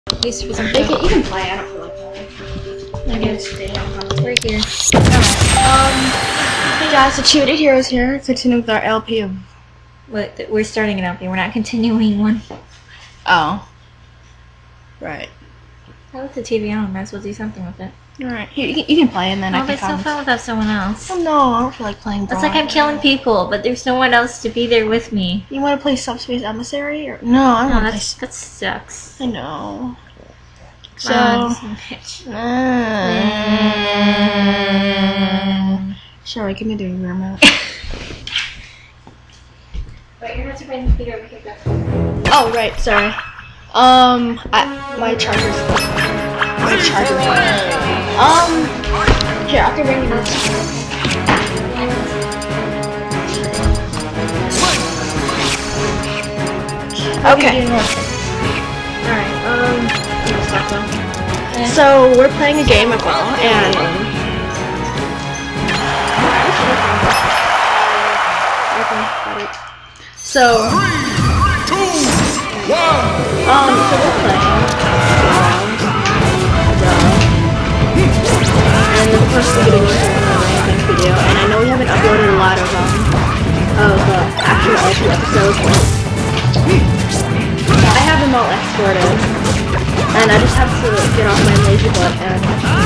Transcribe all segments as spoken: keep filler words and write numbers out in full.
At least for some You can, you can play, I don't feel like playing. I guess stay on. We're here. Alright, um, hey guys, the Cheated Heroes here, continuing with our L P of... What, we're starting an L P, we're not continuing one. Oh. Right. I left the T V on, might as well do something with it. Alright, you, you, can, you can play and then Oh, I can it's so comment. fun without someone else. Oh no, I don't feel like playing Brawl. It's like I'm killing people, but there's no one else to be there with me. You want to play Subspace Emissary? Or... No, I don't No, want to that's, play... that sucks. I know. So... Um, bitch. Uh, Sorry, give me the remote. Wait, you're not to bring the computer over here. Oh, right, sorry. Um, I, my charger's... My charger's... Um, here, I can bring you this. Okay. Alright, um... So, we're playing a game of Brawl, and... Um, so... Um, so we're playing Brawl. And of course we're getting into another ranking video, and I know we haven't uploaded a lot of, um, of, uh, actual L P episodes, but I have them all exported. And I just have to get off my lazy butt and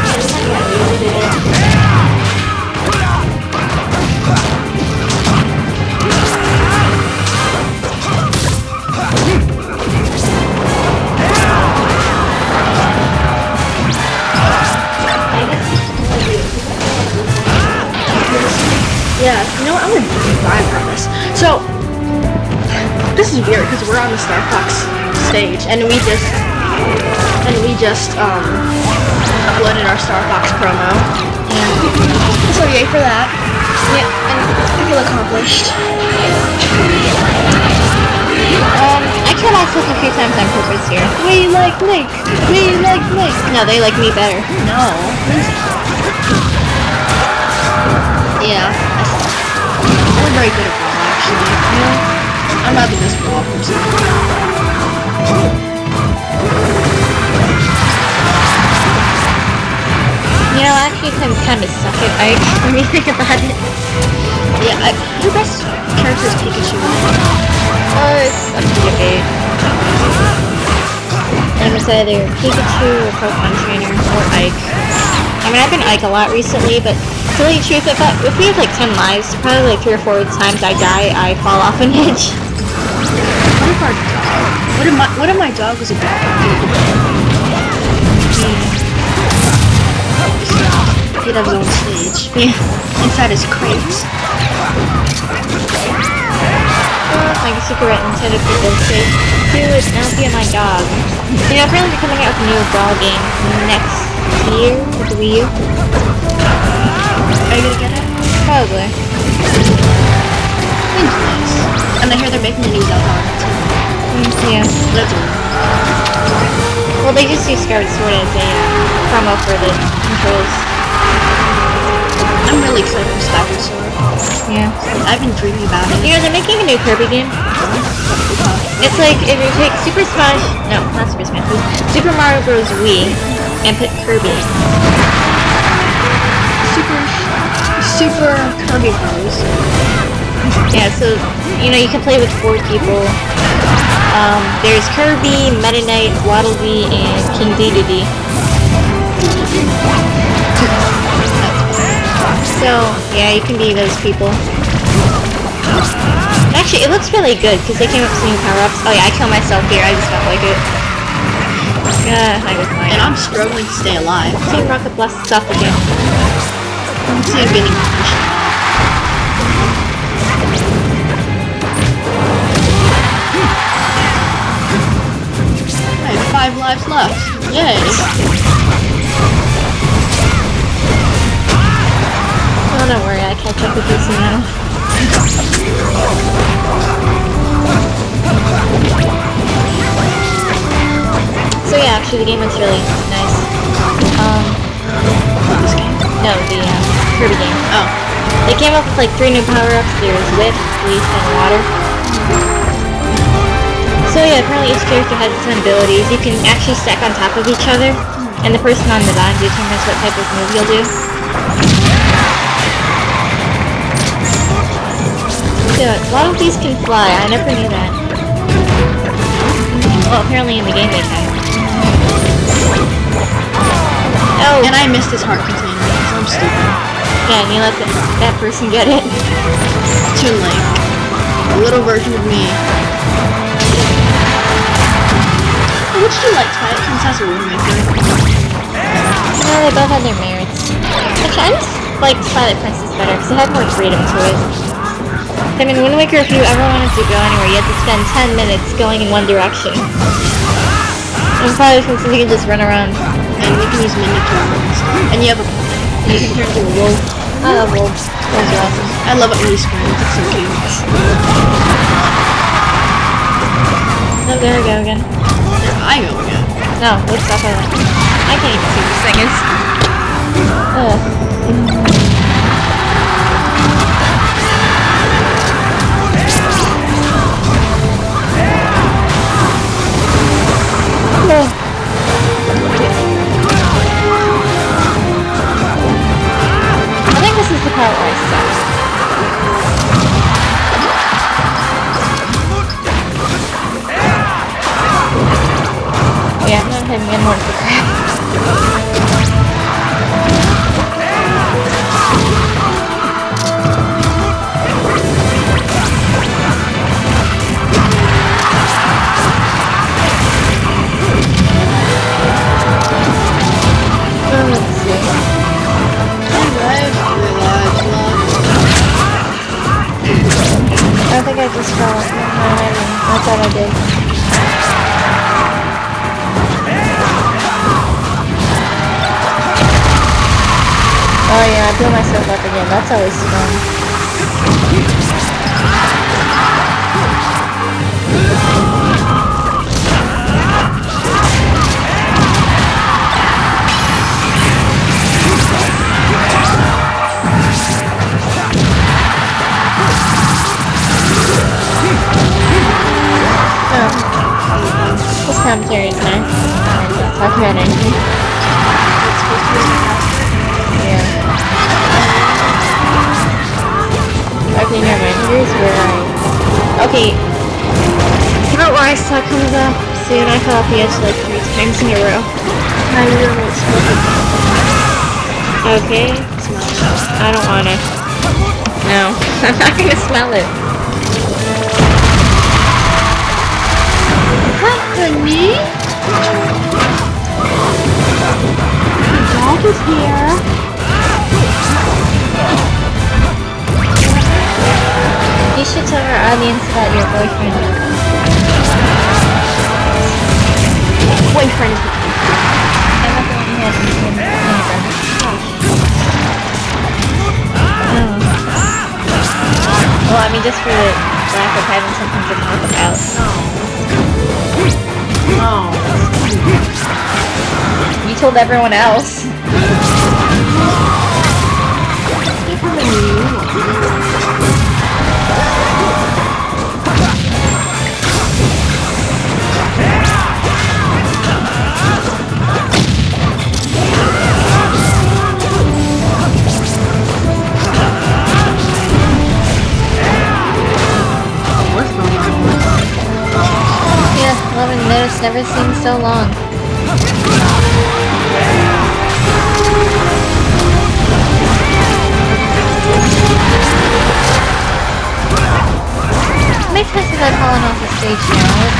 yeah, you know what, I'm gonna buy from this. So this is weird because we're on the Starfox Stage and we just And we just, um, uploaded our Starfox promo. And so yay for that. Yeah, and I feel accomplished. Um, I killed myself a few times on purpose here. We like Link! We like Link! No, they like me better. No. Yeah. I'm very good at Brawl, actually. You know? I'm not the best Brawl person. You know, actually, I kind of suck at Ike when you think about it. Yeah, I, your best character is Pikachu. Oh, it's up to debate. Like I said, either Pikachu or Pokemon Trainer or Ike. I mean, I've been Ike a lot recently, but to tell you the truth, if, I, if we have like ten lives, probably like three or four times I die, I fall off an edge. What if our dog? What if my, what if my dog was a dog? He'd have his own stage. Yeah. Inside his crates. Oh, like a secret intended for this stage. Dude, now be my dog. You know, apparently they're coming out with a new Brawl game next year with the Wii U. Are you gonna get it? Probably. Seems nice. And I hear they're making a new Zelda on it too. Mm, yeah. That's weird. Well, they just use Skyward Sword as a uh, promo for the controls. I'm really excited for Skyward Sword. Yeah. I've been dreaming about it. You know, they're making a new Kirby game. It's like if you take Super Smash, no, not Super Smash, Super Mario Bros. Wii, and put Kirby. Super, super Kirby Bros. Yeah, so, you know, you can play with four people. Um, there's Kirby, Meta Knight, Waddle Dee, and King Dedede. So, yeah, you can be those people. Actually, it looks really good, because they came up with some new power-ups. Oh yeah, I killed myself here, I just don't like it. Yeah, I was fine. And I'm struggling to stay alive. Team Rocket blasts up again. See, I'm getting pushed. I have five lives left. Yay! Oh, don't worry, I catch up with you soon now. So yeah, actually the game looks really nice. Um, This game? no, the um, Kirby game. Oh. They came up with like three new power-ups. There's Whip, Leaf, and Water. So yeah, apparently each character has its own abilities. You can actually stack on top of each other, and the person on the bottom determines what type of move you'll do. So, a lot of these can fly, I never knew that. Well, apparently in the game they can. Oh! And I missed this heart container because I'm stupid. Yeah, and you let the, that person get it. Too late. A little version of me. Which do you like, Twilight Princess or Wind Waker? No, they both have their merits. Actually, I just like Twilight Princess better because it had more freedom to it. I mean, Wind Waker, if you ever wanted to go anywhere, you had to spend ten minutes going in one direction. And Twilight Princess, you can just run around. And you can use mini turtles. And you have a you can turn into a wolf. I love wolves. Wolves are awesome. I love it when you sprint. It's so cute. No, there we go again. There I go again. No, let's stop that. I can't even see this thing is. Ugh. I think this is the part where I suck. Yeah, I'm not hitting in more for crap. Oh, let's see. I think I just fell off. No, I didn't. I thought I did. Oh yeah, I blew myself up again. That's always fun. Oh. This commentary is nice. Talk about anything. Yeah. Okay, never mind. Here's where I... Okay. The part where I saw comes up soon. I fell off the edge like three times in a row. I really smell it. Okay. Smell it. I don't wanna. No. I'm not gonna smell it. Hi, honey. The dog is here. You should tell our audience about your boyfriend. Boyfriend. I'm not the one who has his name. Oh. Well, I mean, just for the lack of having something to talk about. Oh. You told everyone else. Yeah, eleven minutes never seemed so long. Makes sense if I'm falling off the stage now.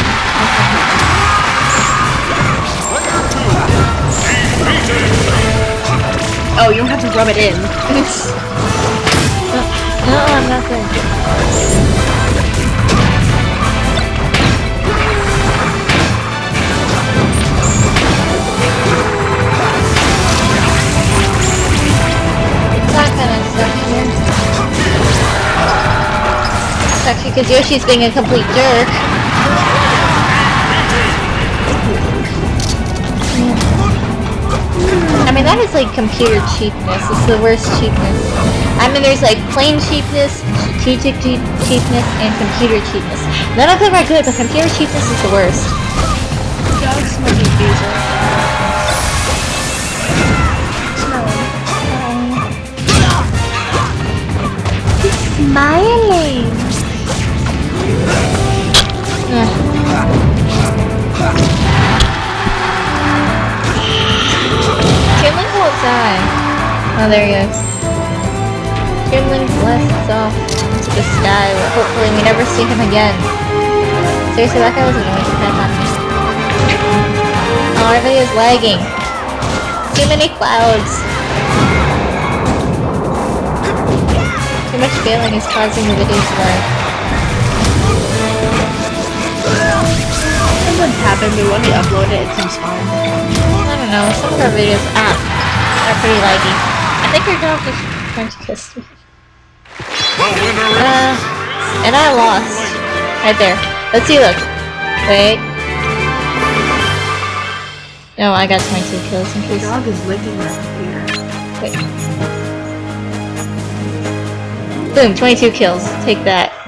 Oh, you don't have to rub it in. No, I'm not good. That kind of stuff here. Actually, because Yoshi's being a complete jerk. I mean, that is like computer cheapness. It's the worst cheapness. I mean, there's like plain cheapness, strategic cheapness, and computer cheapness. None of them are good, but computer cheapness is the worst. Dog smelling diesel. He's smiling. Yeah. Kinlan won't die. Oh, there he is. Kinlan blasts off into the sky where hopefully we never see him again. Seriously, that guy was annoying to on me. Oh, everybody is lagging. Too many clouds. Too much failing is causing the video to lag. Something's happened, but when we upload it, it seems fine. I don't know, some of our videos ah, are pretty laggy. I think your dog is trying to kiss me. Uh, and I lost. Right there. Let's see, look. Wait. No, I got twenty-two kills in case. The dog is licking my computer. Wait. Boom, twenty-two kills. Take that.